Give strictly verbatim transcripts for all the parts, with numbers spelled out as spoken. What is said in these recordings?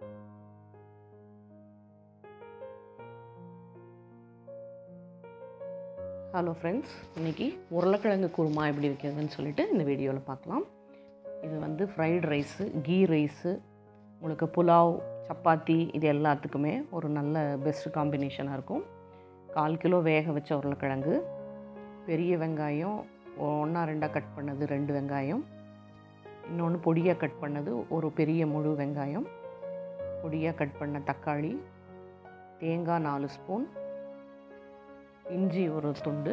Hello friends, இன்றைக்கி உருளைக்கிழங்கு குருமா எப்படி வைக்கிறதுன்னு சொல்லிட்டு இந்த வீடியோவில் பார்க்கலாம். இது வந்து ஃப்ரைட் ரைஸு, கீ ரைஸு, உங்களுக்கு புலாவ், சப்பாத்தி இது எல்லாத்துக்குமே ஒரு நல்ல பெஸ்ட்டு காம்பினேஷனாக இருக்கும். கால் கிலோ வேக வச்ச உருளைக்கிழங்கு, பெரிய வெங்காயம் ஒன்றா ரெண்டாக கட் பண்ணது ரெண்டு வெங்காயம், இன்னொன்று பொடியாக கட் பண்ணது ஒரு பெரிய முழு வெங்காயம், பொடியாக கட் பண்ண தக்காளி, தேங்காய் நாலு ஸ்பூன், இஞ்சி ஒரு துண்டு,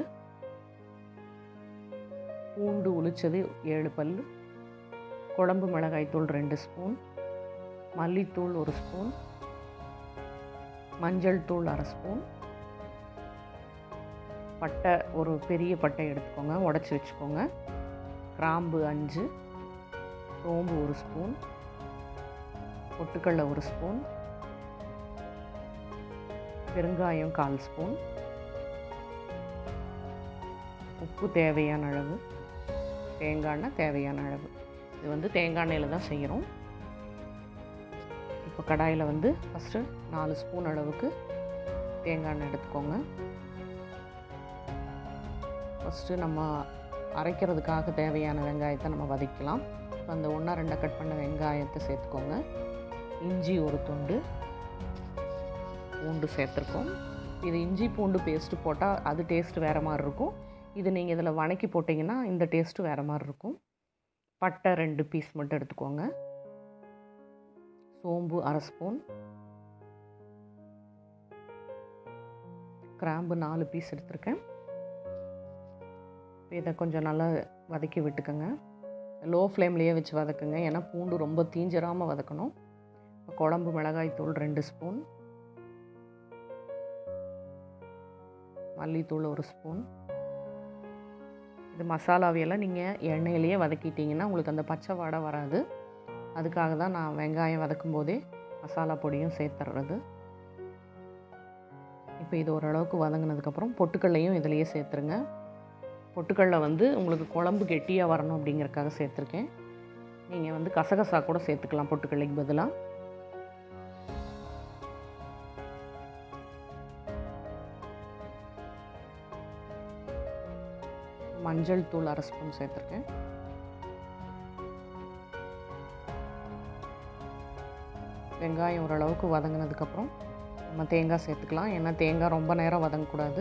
பூண்டு உளிச்சது ஏழு பல், குழம்பு மிளகாய்த்தூள் ரெண்டு ஸ்பூன், மல்லித்தூள் ஒரு ஸ்பூன், மஞ்சள் தூள் அரை ஸ்பூன், பட்டை ஒரு பெரிய பட்டை எடுத்துக்கோங்க, உடச்சி வச்சுக்கோங்க, கிராம்பு அஞ்சு, சோம்பு ஒரு ஸ்பூன், பொட்டுக்கடலை ஒரு ஸ்பூன், பெருங்காயம் கால் ஸ்பூன், உப்பு தேவையான அளவு, தேங்காய் எண்ணெய் தேவையான அளவு. இது வந்து தேங்காய் எண்ணெயில் தான் செய்கிறோம். இப்போ கடாயில் வந்து ஃபஸ்ட்டு நாலு ஸ்பூன் அளவுக்கு தேங்காய் எண்ணெய் எடுத்துக்கோங்க. ஃபஸ்ட்டு நம்ம அரைக்கிறதுக்காக தேவையான வெங்காயத்தை நம்ம வதக்கலாம். இப்போ அந்த ஒன்றா ரெண்டாக கட் பண்ண வெங்காயத்தை சேர்த்துக்கோங்க. இஞ்சி ஒரு துண்டு, பூண்டு சேர்த்துருக்கோம். இது இஞ்சி பூண்டு பேஸ்ட்டு போட்டால் அது டேஸ்ட்டு வேறு மாதிரி இருக்கும். இது நீங்கள் இதில் வணக்கி போட்டிங்கன்னா இந்த டேஸ்ட்டு வேறு மாதிரி இருக்கும். பட்டை ரெண்டு பீஸ் மட்டும் எடுத்துக்கோங்க. சோம்பு அரை ஸ்பூன், கிராம்பு நாலு பீஸ் எடுத்துருக்கேன். இதை கொஞ்சம் நல்லா வதக்கி விட்டுக்கோங்க. லோ ஃப்ளேம்லேயே வச்சு வதக்குங்க, ஏன்னா பூண்டு ரொம்ப தீஞ்சிராமல் வதக்கணும். குழம்பு மிளகாய்த்தூள் ரெண்டு ஸ்பூன், மல்லித்தூள் ஒரு ஸ்பூன். இது மசாலாவையெல்லாம் நீங்கள் எண்ணெயிலேயே வதக்கிட்டிங்கன்னா உங்களுக்கு அந்த பச்சை வாடை வராது. அதுக்காக தான் நான் வெங்காயம் வதக்கும் போதே மசாலா பொடியும் சேர்த்துறது. இப்போ இது ஓரளவுக்கு வதங்கினதுக்கப்புறம் பொட்டுக்கடலையும் இதிலையே சேர்த்துருங்க. பொட்டுக்கடலை வந்து உங்களுக்கு குழம்பு கெட்டியாக வரணும் அப்படிங்கிறதுக்காக சேர்த்துருக்கேன். நீங்கள் வந்து கசகசா கூட சேர்த்துக்கலாம் பொட்டுக்கடலைக்கு பதிலாக. மஞ்சள் தூள் அரை ஸ்பூன் சேர்த்துருக்கேன். வெங்காயம் ஓரளவுக்கு வதங்கினதுக்கப்புறம் நம்ம தேங்காய் சேர்த்துக்கலாம். ஏன்னா தேங்காய் ரொம்ப நேரம் வதங்கக்கூடாது.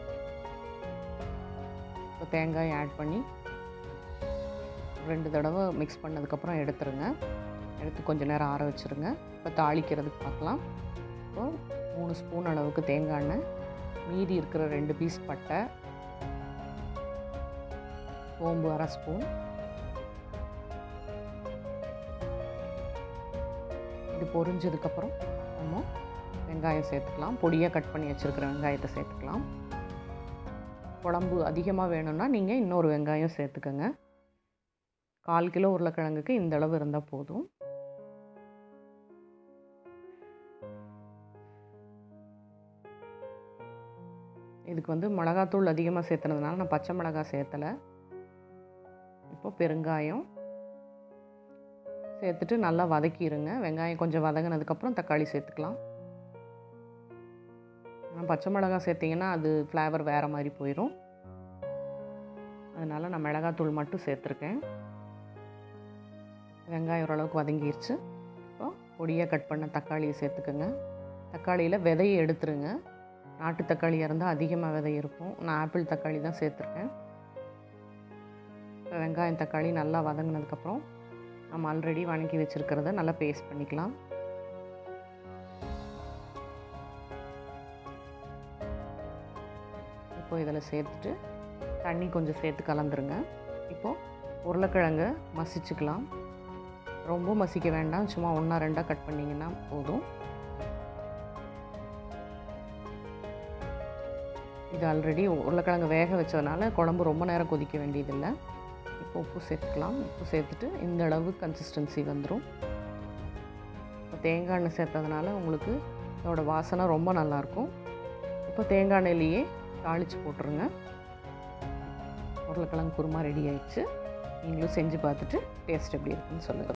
இப்போ தேங்காய் ஆட் பண்ணி ரெண்டு தடவை மிக்ஸ் பண்ணதுக்கப்புறம் எடுத்துருங்க. எடுத்து கொஞ்சம் நேரம் ஆற வச்சுருங்க. இப்போ தாளிக்கிறதுக்கு பார்க்கலாம். இப்போ மூணு ஸ்பூன் அளவுக்கு தேங்காய் எண்ணெய், மீதி இருக்கிற ரெண்டு பீஸ் பட்டை, சோம்பு அரை ஸ்பூன், இது பொரிஞ்சதுக்கப்புறம் நம்ம வெங்காயம் சேர்த்துக்கலாம். பொடியாக கட் பண்ணி வச்சுருக்கிற வெங்காயத்தை சேர்த்துக்கலாம். குழம்பு அதிகமாக வேணும்னா நீங்கள் இன்னொரு வெங்காயம் சேர்த்துக்கோங்க. கால் கிலோ உருளைக்கிழங்குக்கு இந்த அளவு இருந்தால் போதும். இதுக்கு வந்து மிளகாத்தூள் அதிகமாக சேர்த்துனதுனால நான் பச்சை மிளகாய் சேர்த்தலை. இப்போ பெருங்காயம் சேர்த்துட்டு நல்லா வதக்கிடுங்க. வெங்காயம் கொஞ்சம் வதங்கினதுக்கப்புறம் தக்காளி சேர்த்துக்கலாம். ஆனால் பச்சை மிளகாய் சேர்த்திங்கன்னா அது ஃப்ளேவர் வேறு மாதிரி போயிடும். அதனால் நான் மிளகாத்தூள் மட்டும் சேர்த்துருக்கேன். வெங்காயம் ஓரளவுக்கு வதங்கிடுச்சு. இப்போ பொடியாக கட் பண்ண தக்காளியை சேர்த்துக்கோங்க. தக்காளியில் விதையை எடுத்துருங்க. நாட்டு தக்காளியாக இருந்தால் அதிகமாக விதை இருக்கும். நான் ஆப்பிள் தக்காளி தான் சேர்த்துருக்கேன். இப்போ வெங்காயம் தக்காளி நல்லா வதங்கினதுக்கப்புறம் நம்ம ஆல்ரெடி வணக்கி வச்சுருக்கிறத நல்லா பேஸ்ட் பண்ணிக்கலாம். இப்போ இதில் சேர்த்துட்டு தண்ணி கொஞ்சம் சேர்த்து கலந்துருங்க. இப்போது உருளைக்கிழங்கை மசிச்சுக்கலாம். ரொம்ப மசிக்க வேண்டாம், சும்மா ஒன்றா ரெண்டாக கட் பண்ணிங்கன்னா போதும். இது ஆல்ரெடி உருளைக்கிழங்கு வேக வச்சதுனால குழம்பு ரொம்ப நேரம் கொதிக்க வேண்டியதில்லை. இப்போ உப்பு சேர்த்துக்கலாம். உப்பு சேர்த்துட்டு இந்த அளவு கன்சிஸ்டன்சி வந்துடும். இப்போ தேங்காய் எண்ணெய் சேர்த்ததுனால உங்களுக்கு இதோட வாசனை ரொம்ப நல்லாயிருக்கும். இப்போ தேங்காய் எண்ணெயிலேயே தாளித்து போட்டுருங்க. உருளைக்கிழங்கு குருமா ரெடி ஆயிடுச்சு. நீங்களும் செஞ்சு பார்த்துட்டு டேஸ்ட் எப்படி இருக்குன்னு சொல்லுங்கள்.